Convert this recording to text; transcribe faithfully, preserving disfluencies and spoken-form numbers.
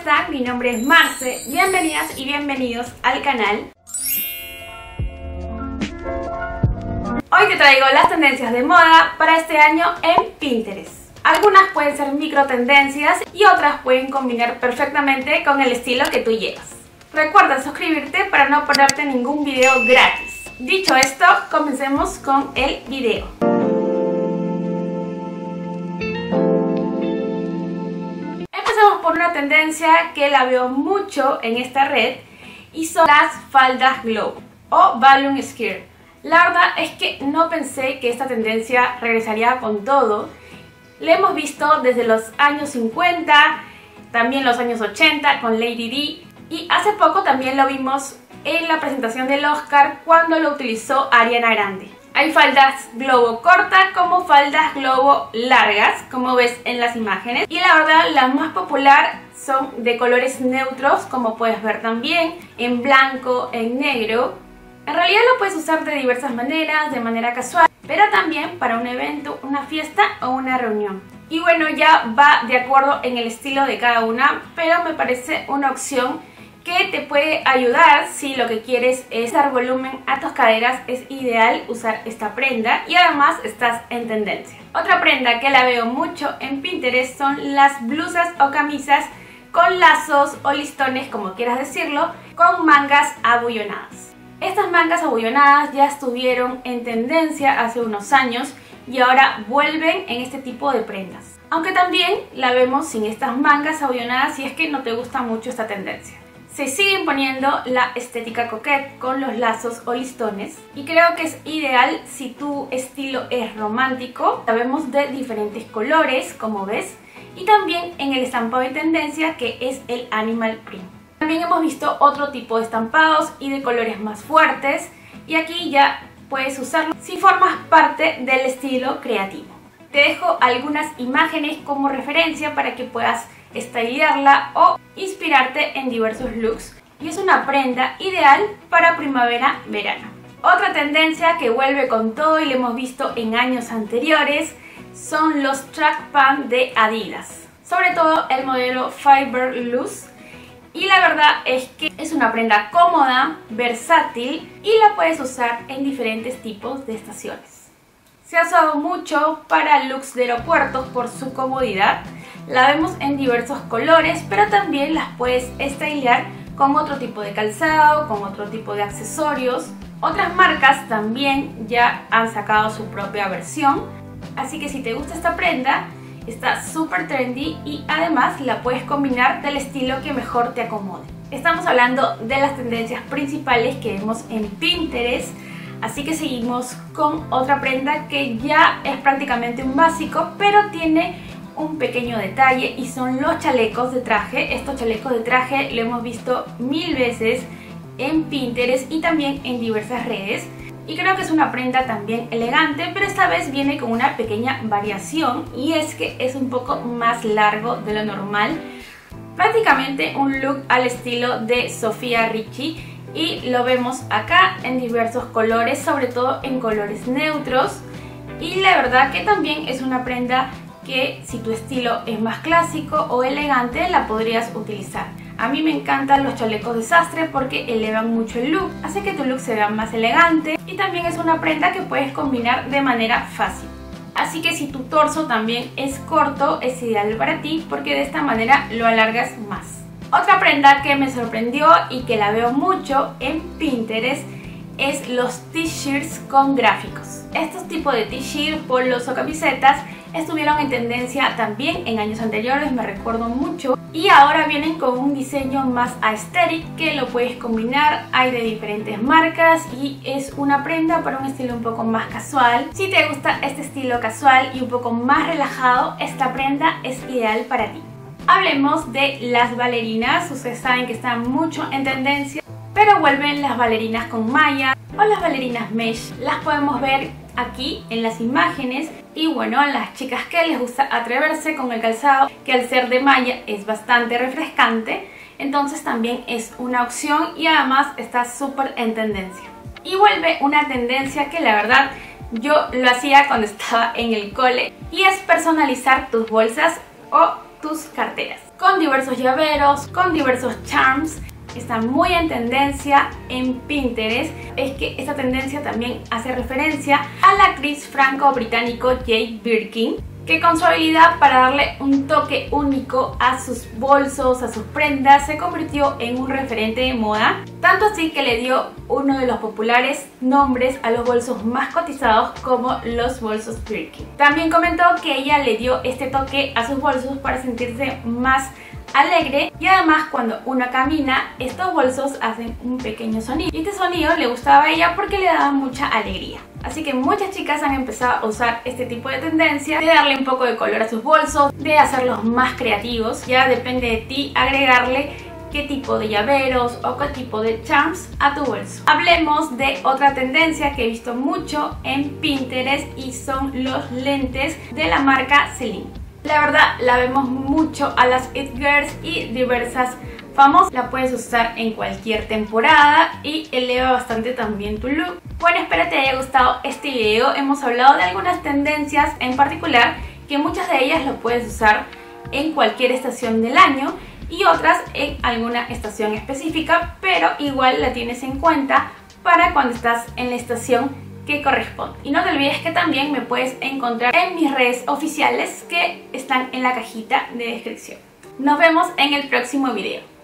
están? Mi nombre es Marce, bienvenidas y bienvenidos al canal. Hoy te traigo las tendencias de moda para este año en Pinterest. Algunas pueden ser micro tendencias y otras pueden combinar perfectamente con el estilo que tú llevas. Recuerda suscribirte para no perderte ningún video gratis. Dicho esto, comencemos con el video. Empezamos por una tendencia que la veo mucho en esta red y son las faldas glow o balloon skirt. La verdad es que no pensé que esta tendencia regresaría con todo. La hemos visto desde los años cincuenta, también los años ochenta con Lady Di, y hace poco también lo vimos en la presentación del Oscar cuando lo utilizó Ariana Grande. Hay faldas globo cortas como faldas globo largas, como ves en las imágenes, y la verdad las más popular son de colores neutros, como puedes ver también, en blanco, en negro. En realidad lo puedes usar de diversas maneras, de manera casual, pero también para un evento, una fiesta o una reunión. Y bueno, ya va de acuerdo en el estilo de cada una, pero me parece una opción que te puede ayudar si lo que quieres es dar volumen a tus caderas. Es ideal usar esta prenda y además estás en tendencia. Otra prenda que la veo mucho en Pinterest son las blusas o camisas con lazos o listones, como quieras decirlo, con mangas abullonadas. Estas mangas abullonadas ya estuvieron en tendencia hace unos años y ahora vuelven en este tipo de prendas. Aunque también la vemos sin estas mangas abullonadas si es que no te gusta mucho esta tendencia. Se sigue imponiendo la estética coquette con los lazos o listones y creo que es ideal si tu estilo es romántico. La vemos de diferentes colores, como ves, y también en el estampado de tendencia que es el animal print. También hemos visto otro tipo de estampados y de colores más fuertes, y aquí ya puedes usarlo si formas parte del estilo creativo. Te dejo algunas imágenes como referencia para que puedas estilarla o inspirarte en diversos looks, y es una prenda ideal para primavera-verano. Otra tendencia que vuelve con todo y lo hemos visto en años anteriores son los track pants de Adidas, sobre todo el modelo Fiber Loose. Y la verdad es que es una prenda cómoda, versátil y la puedes usar en diferentes tipos de estaciones. Se ha usado mucho para looks de aeropuertos por su comodidad. La vemos en diversos colores, pero también las puedes estilar con otro tipo de calzado, con otro tipo de accesorios. Otras marcas también ya han sacado su propia versión, así que si te gusta esta prenda, está súper trendy y además la puedes combinar del estilo que mejor te acomode. Estamos hablando de las tendencias principales que vemos en Pinterest, así que seguimos con otra prenda que ya es prácticamente un básico, pero tiene un pequeño detalle y son los chalecos de traje. Estos chalecos de traje lo hemos visto mil veces en Pinterest y también en diversas redes. Y creo que es una prenda también elegante, pero esta vez viene con una pequeña variación, y es que es un poco más largo de lo normal. Prácticamente un look al estilo de Sofia Richie, y lo vemos acá en diversos colores, sobre todo en colores neutros. Y la verdad que también es una prenda que si tu estilo es más clásico o elegante la podrías utilizar. A mí me encantan los chalecos de sastre porque elevan mucho el look, hace que tu look se vea más elegante, y también es una prenda que puedes combinar de manera fácil. Así que si tu torso también es corto, es ideal para ti porque de esta manera lo alargas más. Otra prenda que me sorprendió y que la veo mucho en Pinterest es los t-shirts con gráficos. Estos tipos de t-shirts, polos o camisetas estuvieron en tendencia también en años anteriores, me recuerdo mucho, y ahora vienen con un diseño más aesthetic que lo puedes combinar. Hay de diferentes marcas y es una prenda para un estilo un poco más casual. Si te gusta este estilo casual y un poco más relajado, esta prenda es ideal para ti. Hablemos de las bailarinas. Ustedes saben que están mucho en tendencia, pero vuelven las bailarinas con malla o las bailarinas mesh. Las podemos ver aquí en las imágenes, y bueno, a las chicas que les gusta atreverse con el calzado, que al ser de malla es bastante refrescante, entonces también es una opción y además está súper en tendencia. Y vuelve una tendencia que la verdad yo lo hacía cuando estaba en el cole, y es personalizar tus bolsas o tus carteras. con diversos llaveros, con diversos charms. Está muy en tendencia en Pinterest. Es que esta tendencia también hace referencia a la actriz franco-británico Jane Birkin, que con su habilidad para darle un toque único a sus bolsos, a sus prendas, se convirtió en un referente de moda, tanto así que le dio uno de los populares nombres a los bolsos más cotizados como los bolsos Birkin. También comentó que ella le dio este toque a sus bolsos para sentirse más alegre, y además cuando uno camina estos bolsos hacen un pequeño sonido, y este sonido le gustaba a ella porque le daba mucha alegría. Así que muchas chicas han empezado a usar este tipo de tendencia, de darle un poco de color a sus bolsos, de hacerlos más creativos. Ya depende de ti agregarle qué tipo de llaveros o qué tipo de charms a tu bolso. Hablemos de otra tendencia que he visto mucho en Pinterest y son los lentes de la marca Celine. La verdad la vemos mucho a las It Girls y diversas famosas. La puedes usar en cualquier temporada y eleva bastante también tu look. Bueno, espero te haya gustado este video. Hemos hablado de algunas tendencias en particular, que muchas de ellas lo puedes usar en cualquier estación del año y otras en alguna estación específica, pero igual la tienes en cuenta para cuando estás en la estación que corresponde. Y no te olvides que también me puedes encontrar en mis redes oficiales que están en la cajita de descripción. Nos vemos en el próximo video.